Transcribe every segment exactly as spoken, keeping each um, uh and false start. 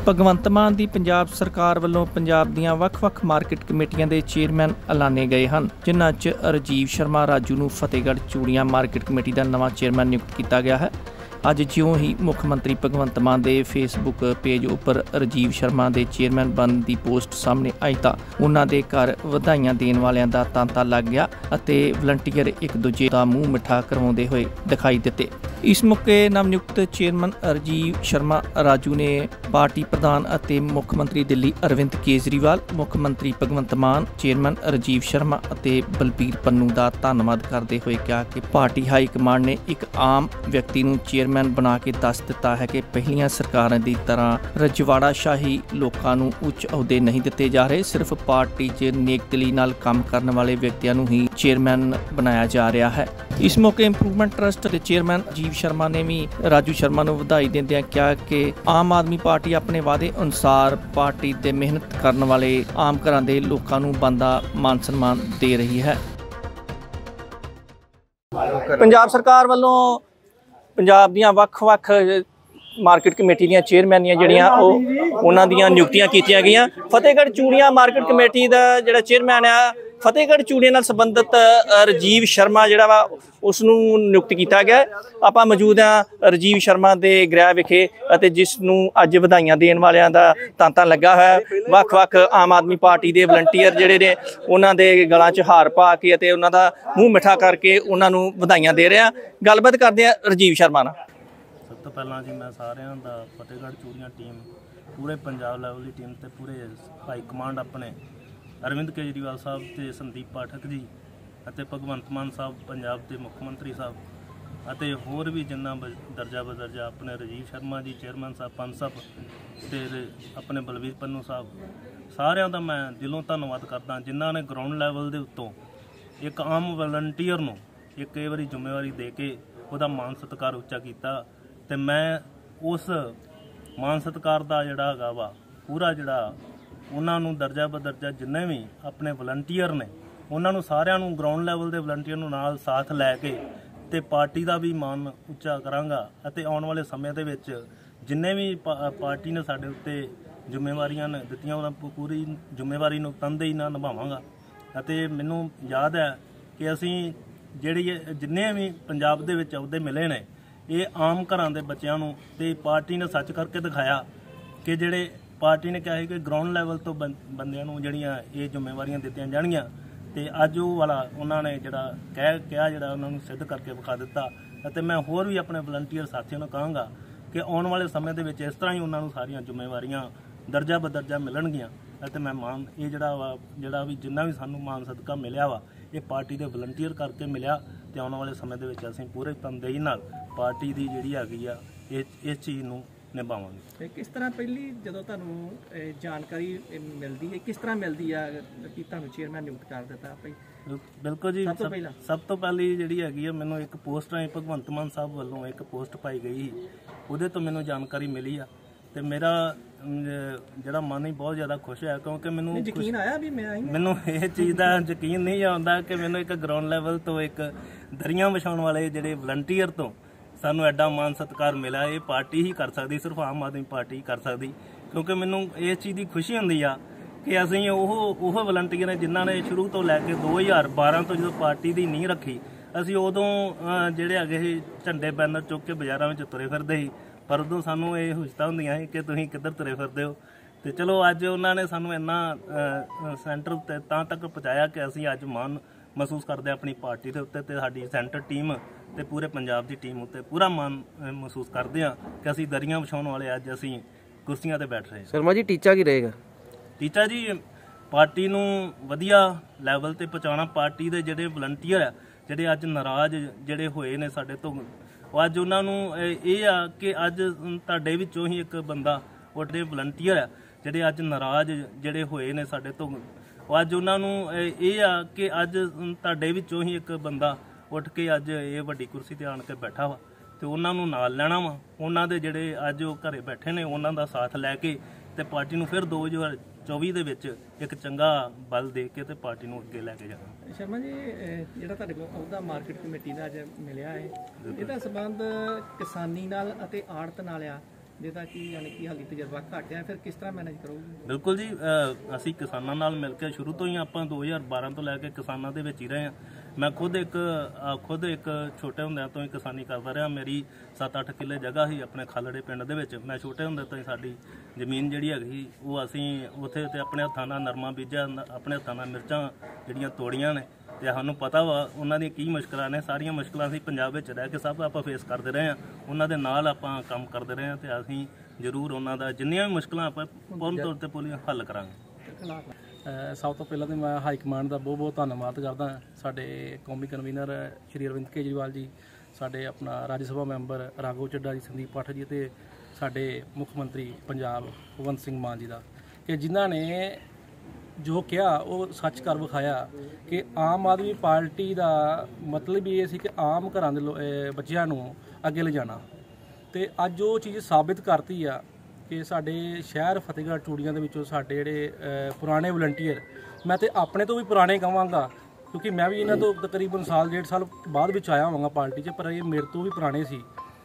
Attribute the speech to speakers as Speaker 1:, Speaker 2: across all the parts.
Speaker 1: ਭਗਵੰਤ ਮਾਨ ਦੀ ਪੰਜਾਬ ਸਰਕਾਰ ਵੱਲੋਂ ਪੰਜਾਬ ਦੀਆਂ ਵੱਖ-ਵੱਖ ਮਾਰਕੀਟ ਕਮੇਟੀਆਂ ਦੇ ਚੇਅਰਮੈਨ ਐਲਾਨੇ ਗਏ ਹਨ, ਜਿਨ੍ਹਾਂ 'ਚ ਰਾਜੀਵ ਸ਼ਰਮਾ ਰਾਜੂ ਨੂੰ ਫਤਿਹਗੜ੍ਹ ਚੂੜੀਆਂ ਮਾਰਕੀਟ ਕਮੇਟੀ ਦਾ ਨਵਾਂ ਚੇਅਰਮੈਨ ਨਿਯੁਕਤ ਕੀਤਾ ਗਿਆ ਹੈ। ਅੱਜ ਜਿਉਂ ਹੀ ਮੁੱਖ ਮੰਤਰੀ ਭਗਵੰਤ ਮਾਨ ਦੇ ਫੇਸਬੁੱਕ ਪੇਜ ਉੱਪਰ ਰਾਜੀਵ ਸ਼ਰਮਾ ਦੇ ਚੇਅਰਮੈਨ ਬਣਨ ਦੀ ਪੋਸਟ ਸਾਹਮਣੇ ਆਈ ਤਾਂ ਉਹਨਾਂ ਦੇ ਘਰ ਵਧਾਈਆਂ ਦੇਣ ਵਾਲਿਆਂ ਦਾ ਤਾਂਤਾ ਲੱਗ ਗਿਆ ਅਤੇ ਵਲੰਟੀਅਰ ਇੱਕ ਦੂਜੇ ਦਾ ਮੂੰਹ ਮਿੱਠਾ ਕਰਵਾਉਂਦੇ ਹੋਏ ਦਿਖਾਈ ਦਿੱਤੇ। ਇਸ ਮੌਕੇ ਨਵਨਿਯੁਕਤ ਚੇਅਰਮੈਨ ਰਾਜੀਵ ਸ਼ਰਮਾ ਰਾਜੂ ਨੇ ਪਾਰਟੀ ਪ੍ਰਧਾਨ ਅਤੇ ਮੁੱਖ ਮੰਤਰੀ ਦਿੱਲੀ ਅਰਵਿੰਦ ਕੇਜਰੀਵਾਲ, ਮੁੱਖ ਮੰਤਰੀ ਭਗਵੰਤ ਮਾਨ, ਚੇਅਰਮੈਨ ਰਾਜੀਵ ਸ਼ਰਮਾ ਅਤੇ ਬਲਬੀਰ ਪੰਨੂ ਦਾ ਧੰਨਵਾਦ ਕਰਦੇ ਹੋਏ ਕਿਹਾ ਕਿ ਪਾਰਟੀ ਹਾਈ ਕਮਾਂਡ ਨੇ ਇੱਕ ਆਮ ਵਿਅਕਤੀ ਨੂੰ ਚੇਅਰਮੈਨ ਬਣਾ ਕੇ ਦੱਸ ਦਿੱਤਾ ਹੈ ਕਿ ਪਹਿਲੀਆਂ ਸਰਕਾਰਾਂ ਦੀ ਤਰ੍ਹਾਂ ਰਜਵਾੜਾ ਸ਼ਾਹੀ ਲੋਕਾਂ ਨੂੰ ਉੱਚ ਅਹੁਦੇ ਨਹੀਂ ਦਿੱਤੇ ਜਾ ਰਹੇ, ਸਿਰਫ ਪਾਰਟੀ 'ਚ ਨੇਕਦਿਲੀ ਨਾਲ ਕੰਮ ਕਰਨ ਵਾਲੇ ਵਿਅਕਤੀਆਂ ਨੂੰ ਹੀ ਚੇਅਰਮੈਨ ਬਣਾਇਆ ਜਾ ਰਿਹਾ ਹੈ। ਇਸ ਮੌਕੇ ਇੰਪਰੂਵਮੈਂਟ ਟਰਸਟ ਦੇ ਚੇਅਰਮੈਨ ਰਾਜੀਵ ਸ਼ਰਮਾ ਨੇ ਵੀ ਰਾਜੂ ਸ਼ਰਮਾ ਨੂੰ ਵਧਾਈ ਦਿੰਦਿਆਂ ਕਿਹਾ ਕਿ ਆਮ ਆਦਮੀ ਪਾਰਟੀ ਆਪਣੇ ਵਾਅਦੇ ਅਨੁਸਾਰ ਪਾਰਟੀ ਦੇ ਮਿਹਨਤ ਕਰਨ ਵਾਲੇ ਆਮ ਘਰਾਂ ਦੇ ਲੋਕਾਂ ਨੂੰ ਬਣਦਾ ਮਾਨ ਸਨਮਾਨ ਦੇ ਰਹੀ ਹੈ। ਪੰਜਾਬ ਸਰਕਾਰ ਵੱਲੋਂ ਪੰਜਾਬ ਦੀਆਂ ਵੱਖ-ਵੱਖ ਮਾਰਕੀਟ ਕਮੇਟੀ ਦੀਆਂ ਚੇਅਰਮੈਨੀਆਂ ਜਿਹੜੀਆਂ ਉਹ ਉਹਨਾਂ ਦੀਆਂ ਨਿਯੁਕਤੀਆਂ ਕੀਤੀਆਂ ਗਈਆਂ। ਫਤਿਹਗੜ੍ਹ ਚੂੜੀਆਂ ਮਾਰਕੀਟ ਕਮੇਟੀ ਦਾ ਜਿਹੜਾ ਚੇਅਰਮੈਨ ਆ ਫਤਿਹਗੜ੍ਹ ਚੂੜੀਆਂ ਨਾਲ ਸੰਬੰਧਿਤ ਰਾਜੀਵ ਸ਼ਰਮਾ ਜਿਹੜਾ ਵਾ ਉਸ ਨੂੰ ਨਿਯੁਕਤ ਕੀਤਾ ਗਿਆ। ਆਪਾਂ ਮੌਜੂਦ ਹਾਂ ਰਾਜੀਵ ਸ਼ਰਮਾ ਦੇ ਗ੍ਰਹਿ ਵਿਖੇ ਅਤੇ ਜਿਸ ਨੂੰ ਅੱਜ ਵਧਾਈਆਂ ਦੇਣ ਵਾਲਿਆਂ ਦਾ ਤਾਂਤਾ ਲੱਗਾ ਹੋਇਆ। ਵੱਖ-ਵੱਖ ਆਮ ਆਦਮੀ ਪਾਰਟੀ ਦੇ ਵਲੰਟੀਅਰ ਜਿਹੜੇ ਨੇ ਉਹਨਾਂ ਦੇ ਗਲਾਂ 'ਚ ਹਾਰ ਪਾ ਕੇ ਅਤੇ ਉਹਨਾਂ ਦਾ ਮੂੰਹ ਮਿੱਠਾ ਕਰਕੇ ਉਹਨਾਂ ਨੂੰ ਵਧਾਈਆਂ ਦੇ ਰਿਹਾ। ਗੱਲਬਾਤ ਕਰਦੇ ਹਾਂ ਰਾਜੀਵ ਸ਼ਰਮਾ ਨਾਲ।
Speaker 2: ਸਭ ਤੋਂ ਪਹਿਲਾਂ ਜੀ ਮੈਂ ਸਾਰਿਆਂ ਦਾ ਫਤਿਹਗੜ੍ਹ ਚੂੜੀਆਂ ਟੀਮ, ਪੂਰੇ ਪੰਜਾਬ ਲੈਵਲ ਦੀ ਟੀਮ ਤੇ ਪੂਰੇ ਹਾਈ ਕਮਾਂਡ ਆਪਣੇ ਅਰਵਿੰਦ ਕੇਜਰੀਵਾਲ ਸਾਹਿਬ ਤੇ ਸੰਦੀਪ ਪਾਠਕ ਜੀ ਅਤੇ ਭਗਵੰਤ ਮਾਨ ਸਾਹਿਬ ਪੰਜਾਬ ਦੇ ਮੁੱਖ ਮੰਤਰੀ ਸਾਹਿਬ ਅਤੇ ਹੋਰ ਵੀ ਜਿੰਨਾ ਦਰਜਾ ਬਦਰਜਾ ਆਪਣੇ ਰਾਜੀਵ ਸ਼ਰਮਾ ਜੀ ਚੇਅਰਮੈਨ ਸਾਹਿਬ ਪੰਨ ਸਾਹਿਬ ਤੇ ਆਪਣੇ ਬਲਬੀਰ ਪੰਨੂ ਸਾਹਿਬ, ਸਾਰਿਆਂ ਦਾ ਮੈਂ ਦਿਲੋਂ ਧੰਨਵਾਦ ਕਰਦਾ ਜਿਨ੍ਹਾਂ ਨੇ ਗਰਾਊਂਡ ਲੈਵਲ ਦੇ ਉੱਤੋਂ ਇੱਕ ਆਮ ਵਲੰਟੀਅਰ ਨੂੰ ਇੱਕ ਕਈ ਵਾਰੀ ਜ਼ਿੰਮੇਵਾਰੀ ਦੇ ਕੇ ਉਹਦਾ ਮਾਣ ਸਤਿਕਾਰ ਉੱਚਾ ਕੀਤਾ। ਤੇ ਮੈਂ ਉਸ ਮਾਣ ਸਤਿਕਾਰ ਦਾ ਜਿਹੜਾ ਹੈਗਾ ਵਾ ਪੂਰਾ ਜਿਹੜਾ ਉਹਨਾਂ ਨੂੰ ਦਰਜਾ ਬਦਰਜਾ ਜਿੰਨੇ ਵੀ ਆਪਣੇ ਵਲੰਟੀਅਰ ਨੇ ਉਹਨਾਂ ਨੂੰ ਸਾਰਿਆਂ ਨੂੰ ਗਰਾਊਂਡ ਲੈਵਲ ਦੇ ਵਲੰਟੀਅਰ ਨੂੰ ਨਾਲ ਸਾਥ ਲੈ ਕੇ ਤੇ ਪਾਰਟੀ ਦਾ ਵੀ ਮਾਣ ਉੱਚਾ ਕਰਾਂਗਾ ਅਤੇ ਆਉਣ ਵਾਲੇ ਸਮੇਂ ਦੇ ਵਿੱਚ ਜਿੰਨੇ ਵੀ ਪਾਰਟੀ ਨੇ ਸਾਡੇ ਉੱਤੇ ਜ਼ਿੰਮੇਵਾਰੀਆਂ ਨੇ ਦਿੱਤੀਆਂ ਉਹਨਾਂ ਪੂਰੀ ਜ਼ਿੰਮੇਵਾਰੀ ਨੂੰ ਤਨਦੇਹੀ ਨਾਲ ਨਿਭਾਵਾਂਗਾ। ਅਤੇ ਮੈਨੂੰ ਯਾਦ ਹੈ ਕਿ ਅਸੀਂ ਜਿਹੜੀ ਜਿੰਨੇ ਵੀ ਪੰਜਾਬ ਦੇ ਵਿੱਚ ਅਹੁਦੇ ਮਿਲੇ ਨੇ ਇਹ ਆਮ ਘਰਾਂ ਦੇ ਬੱਚਿਆਂ ਨੂੰ ਤੇ ਪਾਰਟੀ ਨੇ ਸੱਚ ਕਰਕੇ ਦਿਖਾਇਆ ਕਿ ਜਿਹੜੇ ਪਾਰਟੀ ਨੇ ਕਿਹਾ ਸੀ ਕਿ ਗਰਾਊਂਡ ਲੈਵਲ ਤੋਂ ਬੰਦਿਆਂ ਨੂੰ ਜਿਹੜੀਆਂ ਇਹ ਜ਼ਿੰਮੇਵਾਰੀਆਂ ਦਿੱਤੀਆਂ ਜਾਣਗੀਆਂ ਤੇ ਅੱਜ ਉਹ ਵਾਲਾ ਉਹਨਾਂ ਨੇ ਜਿਹੜਾ ਕਹਿ ਕਿਹਾ ਜਿਹੜਾ ਉਹਨਾਂ ਨੂੰ ਸਿੱਧ ਕਰਕੇ ਵਿਖਾ ਦਿੱਤਾ। ਅਤੇ ਮੈਂ ਹੋਰ ਵੀ ਆਪਣੇ ਵਲੰਟੀਅਰ ਸਾਥੀਆਂ ਨੂੰ ਕਹਾਂਗਾ ਕਿ ਆਉਣ ਵਾਲੇ ਸਮੇਂ ਦੇ ਵਿੱਚ ਇਸ ਤਰ੍ਹਾਂ ਹੀ ਉਹਨਾਂ ਨੂੰ ਸਾਰੀਆਂ ਜ਼ਿੰਮੇਵਾਰੀਆਂ ਦਰਜਾ ਬਦਰਜਾ ਮਿਲਣਗੀਆਂ। ਅਤੇ ਮੈਂ ਮਾਨ ਇਹ ਜਿਹੜਾ ਵਾ ਜਿਹੜਾ ਵੀ ਜਿੰਨਾ ਵੀ ਸਾਨੂੰ ਮਾਨ ਸਦਕਾ ਮਿਲਿਆ ਵਾ ਇਹ ਪਾਰਟੀ ਦੇ ਵਲੰਟੀਅਰ ਕਰਕੇ ਮਿਲਿਆ ਤੇ ਆਉਣ ਵਾਲੇ ਸਮੇਂ ਦੇ ਵਿੱਚ ਅਸੀਂ ਪੂਰੇ ਤਨਦੇਹੀ ਨਾਲ ਪਾਰਟੀ ਦੀ ਜਿਹੜੀ ਹੈਗੀ ਆ ਇਹ ਇਸ ਚੀਜ਼ ਨੂੰ ਨਿਭਾਵਾਂਗੇ।
Speaker 1: ਕਿਸ ਤਰ੍ਹਾਂ ਪਹਿਲੀ ਜਦੋਂ ਤੁਹਾਨੂੰ ਜਾਣਕਾਰੀ ਮਿਲਦੀ ਹੈ ਕਿਸ ਤਰ੍ਹਾਂ ਮਿਲਦੀ ਆ ਕਿ ਤੁਹਾਨੂੰ ਚੇਅਰਮੈਨ ਨਿਯੁਕਤ ਕਰ ਦਿੱਤਾ?
Speaker 2: ਬਿਲਕੁਲ ਜੀ, ਸਭ ਤੋਂ ਪਹਿਲੀ ਜਿਹੜੀ ਹੈਗੀ ਆ ਮੈਨੂੰ ਇੱਕ ਪੋਸਟ ਰਾਹੀਂ ਭਗਵੰਤ ਮਾਨ ਸਾਹਿਬ ਵੱਲੋਂ ਇੱਕ ਪੋਸਟ ਪਾਈ ਗਈ ਸੀ, ਉਹਦੇ ਤੋਂ ਮੈਨੂੰ ਜਾਣਕਾਰੀ ਮਿਲੀ ਆ ਤੇ ਮੇਰਾ ਜਿਹੜਾ ਮਨ ਹੀ ਬਹੁਤ ਜ਼ਿਆਦਾ ਖੁਸ਼ ਹੋਇਆ ਕਿਉਂਕਿ ਮੈਨੂੰ ਯਕੀਨ ਆਇਆ ਵੀ ਮੈਂ ਮੈਨੂੰ ਇਹ ਚੀਜ਼ ਦਾ ਯਕੀਨ ਨਹੀਂ ਆਉਂਦਾ ਕਿ ਮੈਨੂੰ ਇੱਕ ਗਰਾਊਂਡ ਲੈਵਲ ਤੋਂ ਇੱਕ ਦਰੀਆਂ ਵਿਛਾਉਣ ਵਾਲੇ ਜਿਹੜੇ ਵਲੰਟੀਅਰ ਤੋਂ ਸਾਨੂੰ ਐਡਾ ਮਾਨ ਸਤਿਕਾਰ ਮਿਲਿਆ। ਇਹ ਪਾਰਟੀ ਹੀ ਕਰ ਸਕਦੀ, ਸਿਰਫ ਆਮ ਆਦਮੀ ਪਾਰਟੀ ਹੀ ਕਰ ਸਕਦੀ ਕਿਉਂਕਿ ਮੈਨੂੰ ਇਸ ਚੀਜ਼ ਦੀ ਖੁਸ਼ੀ ਹੁੰਦੀ ਆ ਕਿ ਅਸੀਂ ਉਹ ਉਹ ਵਲੰਟੀਅਰ ਨੇ ਜਿਨ੍ਹਾਂ ਨੇ ਸ਼ੁਰੂ ਤੋਂ ਲੈ ਕੇ ਦੋ ਹਜ਼ਾਰ ਬਾਰਾਂ ਤੋਂ ਜਦੋਂ ਪਾਰਟੀ ਦੀ ਨੀਂਹ ਰੱਖੀ ਅਸੀਂ ਉਦੋਂ ਜਿਹੜੇ ਹੈਗੇ ਸੀ ਝੰਡੇ ਬੈਨਰ ਚੁੱਕ ਕੇ ਬਾਜ਼ਾਰਾਂ ਵਿੱਚ ਤੁਰੇ ਫਿਰਦੇ ਸੀ, ਪਰ ਉਦੋਂ ਸਾਨੂੰ ਇਹ ਹੁਸ਼ਤਾ ਹੁੰਦੀਆਂ ਸੀ ਕਿ ਤੁਸੀਂ ਕਿੱਧਰ ਤੁਰੇ ਫਿਰਦੇ ਹੋ। ਤੇ ਚਲੋ ਅੱਜ ਉਹਨਾਂ ਨੇ ਸਾਨੂੰ ਇੰਨਾ ਸੈਂਟਰ ਉੱਤੇ ਤਾਂ ਤੱਕ ਪਹੁੰਚਾਇਆ ਕਿ ਅਸੀਂ ਅੱਜ ਮਾਣ ਮਹਿਸੂਸ ਕਰਦੇ ਆਪਣੀ ਪਾਰਟੀ ਦੇ ਉੱਤੇ ਤੇ ਸਾਡੀ ਸੈਂਟਰ ਟੀਮ ਤੇ ਪੂਰੇ ਪੰਜਾਬ ਦੀ ਟੀਮ ਉੱਤੇ ਪੂਰਾ ਮਾਣ ਮਹਿਸੂਸ ਕਰਦੇ ਹਾਂ ਕਿ ਅਸੀਂ ਦਰੀਆਂ ਵਿਛਾਉਣ ਵਾਲੇ ਅੱਜ ਅਸੀਂ ਕੁਰਸੀਆਂ ਤੇ ਬੈਠ ਰਹੇ ਹਾਂ।
Speaker 3: ਸ਼ਰਮਾ ਜੀ, ਟੀਚਾ ਕੀ ਰਹੇਗਾ?
Speaker 2: ਟੀਚਾ ਜੀ ਪਾਰਟੀ ਨੂੰ ਵਧੀਆ ਲੈਵਲ ਤੇ ਪਹੁੰਚਾਉਣਾ। ਪਾਰਟੀ ਦੇ ਜਿਹੜੇ ਵਲੰਟੀਅਰ ਆ ਜਿਹੜੇ ਅੱਜ ਨਾਰਾਜ਼ ਜਿਹੜੇ ਹੋਏ ਨੇ ਸਾਡੇ ਤੋਂ, ਉਹ ਅੱਜ ਉਹਨਾਂ ਨੂੰ ਇਹ ਆ ਕਿ ਅੱਜ ਤੁਹਾਡੇ ਵਿੱਚੋਂ ਹੀ ਇੱਕ ਬੰਦਾ ਉਹਦੇ ਵਲੰਟੀਅਰ ਆ ਜਿਹੜੇ ਅੱਜ ਨਾਰਾਜ਼ ਜਿਹੜੇ ਹੋਏ ਨੇ ਸਾਡੇ ਤੋਂ, ਉਹ ਅੱਜ ਉਹਨਾਂ ਨੂੰ ਇਹ ਆ ਕਿ ਅੱਜ ਤੁਹਾਡੇ ਵਿੱਚੋਂ ਹੀ ਇੱਕ ਬੰਦਾ ਉੱਠ ਕੇ ਅੱਜ ਇਹ ਵੱਡੀ ਕੁਰਸੀ ਤੇ ਆਣ ਕੇ ਬੈਠਾ ਵਾ ਤੇ ਉਹਨਾਂ ਨੂੰ ਨਾਲ ਲੈਣਾ ਵਾ। ਉਹਨਾਂ ਦੇ ਜਿਹੜੇ ਅੱਜ ਉਹ ਘਰੇ ਬੈਠੇ ਨੇ ਉਹਨਾਂ ਦਾ ਸਾਥ ਲੈ ਕੇ ਤੇ ਪਾਰਟੀ ਨੂੰ ਫਿਰ ਦੋ ਹਜ਼ਾਰ ਚੌਵੀ ਦੇ ਵਿੱਚ ਇੱਕ ਚੰਗਾ ਬਲ ਦੇ ਕੇ ਤੇ ਪਾਰਟੀ ਨੂੰ ਅੱਗੇ ਲੈ ਕੇ ਜਾਣਾ।
Speaker 1: ਸ਼ਰਮਾ ਜੀ, ਜਿਹੜਾ ਤੁਹਾਡੇ ਕੋਲ ਅਹੁਦਾ ਮਾਰਕੀਟ ਕਮੇਟੀ ਦਾ ਅੱਜ ਮਿਲਿਆ ਹੈ ਇਹਦਾ ਸੰਬੰਧ ਕਿਸਾਨੀ ਨਾਲ ਅਤੇ ਆੜਤ ਨਾਲ ਆ ਜਿਹਦਾ ਕਿ ਯਾਨੀ ਕਿ ਹਾਲੀ ਤਜਰਬਾ ਘੱਟ ਹੈ, ਫਿਰ ਕਿਸ ਤਰ੍ਹਾਂ ਮੈਨੇਜ ਕਰੋਗੇ?
Speaker 2: ਬਿਲਕੁਲ ਜੀ, ਅ, ਅਸੀਂ ਕਿਸਾਨਾਂ ਨਾਲ ਮਿਲ ਕੇ ਸ਼ੁਰੂ ਤੋਂ ਹੀ ਆਪਾਂ ਦੋ ਹਜ਼ਾਰ ਬਾਰਾਂ ਤੋਂ ਲੈ ਕੇ ਕਿਸਾਨਾਂ ਦੇ ਵਿੱਚ ਹੀ ਰਹੇ ਹਾਂ। ਮੈਂ ਖੁਦ ਇੱਕ ਅ, ਖੁਦ ਇੱਕ ਛੋਟੇ ਹੁੰਦਿਆਂ ਤੋਂ ਹੀ ਕਿਸਾਨੀ ਕਰਦਾ ਰਿਹਾ। ਮੇਰੀ ਸੱਤ ਅੱਠ ਕਿੱਲੇ ਜਗ੍ਹਾ ਸੀ ਆਪਣੇ ਖਾਲੜੇ ਪਿੰਡ ਦੇ ਵਿੱਚ। ਮੈਂ ਛੋਟੇ ਹੁੰਦੇ ਤੋਂ ਹੀ ਸਾਡੀ ਜ਼ਮੀਨ ਜਿਹੜੀ ਹੈਗੀ ਉਹ ਅਸੀਂ ਉੱਥੇ ਤੇ ਆਪਣੇ ਹੱਥਾਂ ਨਾਲ ਨਰਮਾ ਬੀਜਿਆ, ਨ- ਆਪਣੇ ਹੱਥਾਂ ਨਾਲ ਮਿਰਚਾਂ ਜਿਹੜੀਆਂ ਤੋੜੀਆਂ ਨੇ, ਤੇ ਸਾਨੂੰ ਪਤਾ ਵਾ ਉਹਨਾਂ ਦੀਆਂ ਕੀ ਮੁਸ਼ਕਲਾਂ ਨੇ। ਸਾਰੀਆਂ ਮੁਸ਼ਕਲਾਂ ਅਸੀਂ ਪੰਜਾਬ ਵਿੱਚ ਰਹਿ ਕੇ ਸਭ ਆਪਾਂ ਫੇਸ ਕਰਦੇ ਰਹੇ ਹਾਂ। ਉਹਨਾਂ ਦੇ ਨਾਲ ਆਪਾਂ ਕੰਮ ਕਰਦੇ ਰਹੇ ਹਾਂ ਤੇ ਅਸੀਂ ਜ਼ਰੂਰ ਉਹਨਾਂ ਦਾ ਜਿੰਨੀਆਂ ਵੀ ਮੁਸ਼ਕਲਾਂ ਆਪਾਂ ਪੂਰਨ ਤੌਰ ਤੇ ਪੂਰੀਆਂ ਹੱਲ ਕਰਾਂਗੇ।
Speaker 3: ਸਭ ਤੋਂ ਪਹਿਲਾਂ ਤਾਂ ਮੈਂ ਹਾਈ ਕਮਾਂਡ ਦਾ ਬਹੁਤ ਬਹੁਤ ਧੰਨਵਾਦ ਕਰਦਾ। ਸਾਡੇ ਕੌਮੀ ਕਨਵੀਨਰ ਸ਼੍ਰੀ ਅਰਵਿੰਦ ਕੇਜਰੀਵਾਲ ਜੀ, ਸਾਡੇ ਆਪਣਾ ਰਾਜ ਸਭਾ ਮੈਂਬਰ ਰਾਘਵ ਚੱਡਾ ਜੀ, ਸੰਦੀਪ ਪਾਠਕ ਜੀ ਅਤੇ ਸਾਡੇ ਮੁੱਖ ਮੰਤਰੀ ਪੰਜਾਬ ਭਗਵੰਤ ਸਿੰਘ ਮਾਨ ਜੀ ਦਾ, ਕਿ ਜਿਨ੍ਹਾਂ ਨੇ ਜੋ ਕਿਹਾ ਉਹ ਸੱਚ ਕਰ ਵਿਖਾਇਆ। ਕਿ ਆਮ ਆਦਮੀ ਪਾਰਟੀ ਦਾ ਮਤਲਬ ਇਹ ਸੀ ਕਿ ਆਮ ਘਰਾਂ ਦੇ ਲੋ- ਅਹ ਬੱਚਿਆਂ ਨੂੰ ਅੱਗੇ ਲਿਜਾਣਾ, ਤੇ ਅੱਜ ਉਹ ਚੀਜ਼ ਸਾਬਿਤ ਕਰਤੀ ਆ ਕਿ ਸਾਡੇ ਸ਼ਹਿਰ ਫਤਿਹਗੜ੍ਹ ਚੂੜੀਆਂ ਦੇ ਵਿੱਚੋਂ ਸਾਡੇ ਜਿਹੜੇ ਅਹ, ਪੁਰਾਣੇ ਵਲੰਟੀਅਰ, ਮੈਂ ਤੇ ਆਪਣੇ ਤੋਂ ਵੀ ਪੁਰਾਣੇ ਕਹਾਂਗਾ ਕਿਉਂਕਿ ਮੈਂ ਵੀ ਇਹਨਾਂ ਤੋਂ ਤਕਰੀਬਨ ਸਾਲ ਡੇਢ ਸਾਲ ਬਾਅਦ ਵਿੱਚ ਆਇਆ ਹੋਵਾਂਗਾ ਪਾਰਟੀ 'ਚ, ਪਰ ਇਹ ਮੇਰੇ ਤੋਂ ਵੀ ਪੁਰਾਣੇ ਸੀ।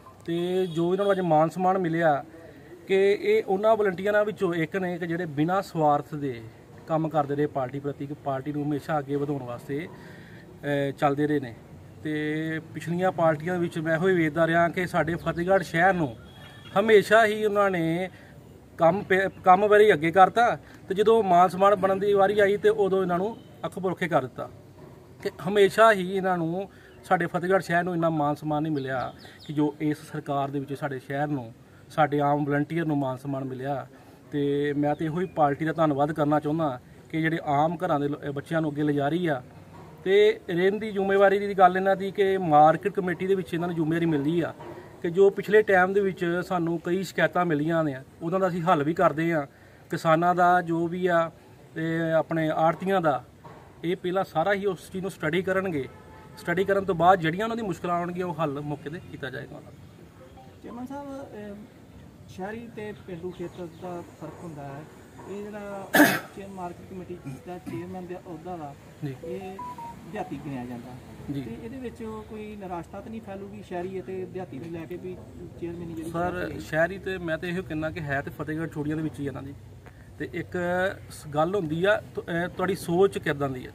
Speaker 3: ਤੇ ਜੋ ਇਹਨਾਂ ਨੂੰ ਅੱਜ ਮਾਨ ਸਨਮਾਨ ਮਿਲਿਆ ਕਿ ਇਹ ਉਹਨਾਂ ਵਲੰਟੀਅਰਾਂ ਵਿੱਚੋਂ ਇੱਕ ਨੇ ਕਿ ਜਿਹੜੇ ਬਿਨਾਂ ਸਵਾਰਥ ਦੇ ਕੰਮ ਕਰਦੇ ਰਹੇ ਪਾਰਟੀ ਪ੍ਰਤੀ, ਕਿ ਪਾਰਟੀ ਨੂੰ ਹਮੇਸ਼ਾ ਅੱਗੇ ਵਧਾਉਣ ਵਾਸਤੇ ਅਹ, ਚੱਲਦੇ ਰਹੇ ਨੇ। ਤੇ ਪਿਛਲੀਆਂ ਪਾਰਟੀਆਂ ਵਿੱਚ ਮੈਂ ਇਹੋ ਹੀ ਵੇਖਦਾ ਰਿਹਾ ਕਿ ਸਾਡੇ ਫਤਿਹਗੜ੍ਹ ਸ਼ਹਿਰ ਨੂੰ ਹਮੇਸ਼ਾ ਹੀ ਉਹਨਾਂ ਨੇ ਕੰਮ ਪੇ- ਕੰਮ ਵਾਰੀ ਅੱਗੇ ਕਰਤਾ, ਤੇ ਜਦੋਂ ਮਾਨ ਸਨਮਾਨ ਬਣਨ ਦੀ ਵਾਰੀ ਆਈ ਤੇ ਉਦੋਂ ਇਹਨਾਂ ਨੂੰ ਅੱਖ ਪੁਰਖੇ ਕਰ ਦਿੱਤਾ। ਕਿ ਹਮੇਸ਼ਾ ਹੀ ਇਹਨਾਂ ਨੂੰ ਸਾਡੇ ਫਤਿਹਗੜ੍ਹ ਸ਼ਹਿਰ ਨੂੰ ਇੰਨਾ ਮਾਨ ਸਨਮਾਨ ਨਹੀਂ ਮਿਲਿਆ ਕਿ ਜੋ ਇਸ ਸਰਕਾਰ ਦੇ ਵਿੱਚ ਸਾਡੇ ਸ਼ਹਿਰ ਨੂੰ, ਸਾਡੇ ਆਮ ਵਲੰਟੀਅਰ ਨੂੰ ਮਾਨ ਸਨਮਾਨ ਮਿਲਿਆ। ਤੇ ਮੈਂ ਤੇ ਇਹੋ ਹੀ ਪਾਰਟੀ ਦਾ ਧੰਨਵਾਦ ਕਰਨਾ ਚਾਹੁੰਦਾ ਕਿ ਜਿਹੜੇ ਆਮ ਘਰਾਂ ਦੇ ਲੋ- ਬੱਚਿਆਂ ਨੂੰ ਅੱਗੇ ਲਿਜਾ ਰਹੀ ਆ। ਤੇ ਰਹਿੰਦੀ ਜ਼ਿੰਮੇਵਾਰੀ ਦੀ ਗੱਲ ਇਹਨਾਂ ਦੀ ਕਿ ਮਾਰਕੀਟ ਕਮੇਟੀ ਦੇ ਵਿੱਚ ਇਹਨਾਂ ਨੂੰ ਜ਼ਿੰਮੇਵਾਰੀ ਮਿਲਦੀ ਆ ਕਿ ਜੋ ਪਿਛਲੇ ਟਾਈਮ ਦੇ ਵਿੱਚ ਸਾਨੂੰ ਕਈ ਸ਼ਿਕਾਇਤਾਂ ਮਿਲੀਆਂ ਨੇ ਉਹਨਾਂ ਦਾ ਅਸੀਂ ਹੱਲ ਵੀ ਕਰਦੇ ਆ। ਕਿਸਾਨਾਂ ਦਾ ਜੋ ਵੀ ਆ ਤੇ ਆਪਣੇ ਆੜਤੀਆਂ ਦਾ, ਇਹ ਪਹਿਲਾਂ ਸਾਰਾ ਹੀ ਉਸ ਚੀਜ਼ ਨੂੰ ਸਟੱਡੀ ਕਰਨਗੇ। ਸਟੱਡੀ ਕਰਨ ਤੋਂ ਬਾਅਦ ਜਿਹੜੀਆਂ ਉਹਨਾਂ ਦੀ ਮੁਸ਼ਕਲਾਂ ਆਉਣਗੀਆਂ ਉਹ ਹੱਲ ਮੌਕੇ 'ਤੇ ਕੀਤਾ ਜਾਏਗਾ।
Speaker 1: ਚੇਅਰਮੈਨ ਸਾਹਿਬ, ਸ਼ਹਿਰੀ ਤੇ ਪੇਂਡੂ ਖੇਤਰ ਦਾ ਫਰਕ ਹੁੰਦਾ ਹੈ। ਇਹ ਜਿਹੜਾ ਚੇਅਰ ਮਾਰਕੀਟ ਕਮੇਟੀ ਦਾ ਚੇਅਰਮੈਨ ਦਾ ਅਹੁਦਾ ਵਾ, ਇਹ ਦਿਹਾਤੀ ਗਿਣਿਆ ਜਾਂਦਾ
Speaker 3: ਜੀ।
Speaker 1: ਤੇ ਇਹਦੇ ਵਿੱਚ ਕੋਈ ਨਿਰਾਸ਼ਤਾ ਤਾਂ ਨਹੀਂ ਫੈਲੂਗੀ ਸ਼ਹਿਰੀ ਅਤੇ ਦਿਹਾਤੀ ਨੂੰ ਲੈ ਕੇ ਵੀ ਚੇਅਰਮੈਨ ਜਿਹੜੀ
Speaker 3: ਸਰ ਸ਼ਹਿਰੀ ਤੇ ਮੈਂ ਤੇ ਇਹੋ ਕਹਿੰਦਾ ਕਿ ਹੈ ਤੇ ਫਤਿਹਗੜ੍ਹ ਚੂੜੀਆਂ ਦੇ ਵਿੱਚ ਹੀ ਇਹਨਾਂ ਦੀ। ਤੇ ਇੱਕ ਸ- ਗੱਲ ਹੁੰਦੀ ਆ ਤੁ- ਅਹ ਤੁਹਾਡੀ ਸੋਚ ਕਿੱਦਾਂ ਦੀ ਹੈ।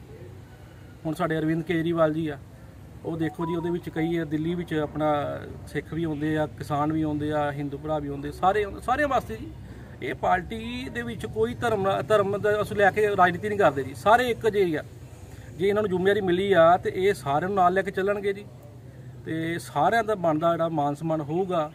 Speaker 3: ਹੁਣ ਸਾਡੇ ਅਰਵਿੰਦ ਕੇਜਰੀਵਾਲ ਜੀ ਆ, ਉਹ ਦੇਖੋ ਜੀ ਉਹਦੇ ਵਿੱਚ ਕਈ ਆ, ਦਿੱਲੀ ਵਿੱਚ ਆਪਣਾ ਸਿੱਖ ਵੀ ਆਉਂਦੇ ਆ, ਕਿਸਾਨ ਵੀ ਆਉਂਦੇ ਆ, ਹਿੰਦੂ ਭਰਾ ਵੀ ਆਉਂਦੇ, ਸਾਰੇ ਆਉਂਦੇ, ਸਾਰਿਆਂ ਵਾਸਤੇ ਜੀ। ਇਹ ਪਾਰਟੀ ਦੇ ਵਿੱਚ ਕੋਈ ਧਰਮ ਧਰਮ ਦਾ ਅਸੀਂ ਲੈ ਕੇ ਰਾਜਨੀਤੀ ਨਹੀਂ ਕਰਦੇ ਜੀ, ਸਾਰੇ ਇੱਕ ਜਿਹੇ ਆ। ਜੇ ਇਹਨਾਂ ਨੂੰ ਜ਼ਿੰਮੇਵਾਰੀ ਮਿਲੀ ਆ ਤੇ ਇਹ ਸਾਰਿਆਂ ਨੂੰ ਨਾਲ ਲੈ ਕੇ ਚੱਲਣਗੇ ਜੀ, ਤੇ ਸਾਰਿਆਂ ਦਾ ਬਣਦਾ ਜਿਹੜਾ ਮਾਨ ਸਨਮਾਨ ਹੋਊਗਾ।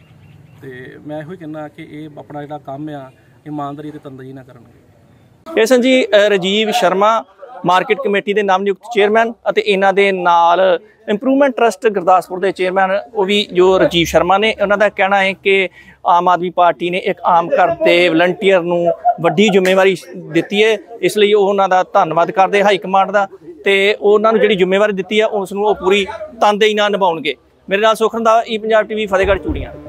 Speaker 3: ਤੇ ਮੈਂ ਇਹੋ ਹੀ ਕਹਿੰਦਾ ਕਿ ਇਹ ਆਪਣਾ ਜਿਹੜਾ ਕੰਮ ਆ ਇਮਾਨਦਾਰੀ ਤੇ ਤਨਦੇਹੀ ਨਾਲ ਕਰਨਗੇ।
Speaker 1: ਇਹ ਸਨ ਜੀ ਅ, ਰਾਜੀਵ ਸ਼ਰਮਾ, ਮਾਰਕੀਟ ਕਮੇਟੀ ਦੇ ਨਵ ਨਿਯੁਕਤ ਚੇਅਰਮੈਨ, ਅਤੇ ਇਹਨਾਂ ਦੇ ਨਾਲ ਇੰਪਰੂਵਮੈਂਟ ਟਰਸਟ ਗੁਰਦਾਸਪੁਰ ਦੇ ਚੇਅਰਮੈਨ ਉਹ ਵੀ ਜੋ ਰਾਜੀਵ ਸ਼ਰਮਾ ਨੇ। ਉਹਨਾਂ ਦਾ ਕਹਿਣਾ ਹੈ ਕਿ ਆਮ ਆਦਮੀ ਪਾਰਟੀ ਨੇ ਇੱਕ ਆਮ ਘਰ ਦੇ ਵਲੰਟੀਅਰ ਨੂੰ ਵੱਡੀ ਜ਼ਿੰਮੇਵਾਰੀ ਦਿੱਤੀ ਹੈ, ਇਸ ਲਈ ਉਹ ਉਹਨਾਂ ਦਾ ਧੰਨਵਾਦ ਕਰਦੇ ਹਾਈ ਕਮਾਂਡ ਦਾ, ਤੇ ਉਹਨਾਂ ਨੂੰ ਜਿਹੜੀ ਜ਼ਿੰਮੇਵਾਰੀ ਦਿੱਤੀ ਹੈ ਉਸ ਨੂੰ ਉਹ ਪੂਰੀ ਤਨਦੇਹੀ ਨਾਲ ਨਿਭਾਉਣਗੇ। ਮੇਰੇ ਨਾਲ ਸੁਖਨ ਦਾ, ਈ ਪੰਜਾਬ ਟੀਵੀ, ਫਤਿਹਗੜ੍ਹ ਚੂੜੀਆਂ।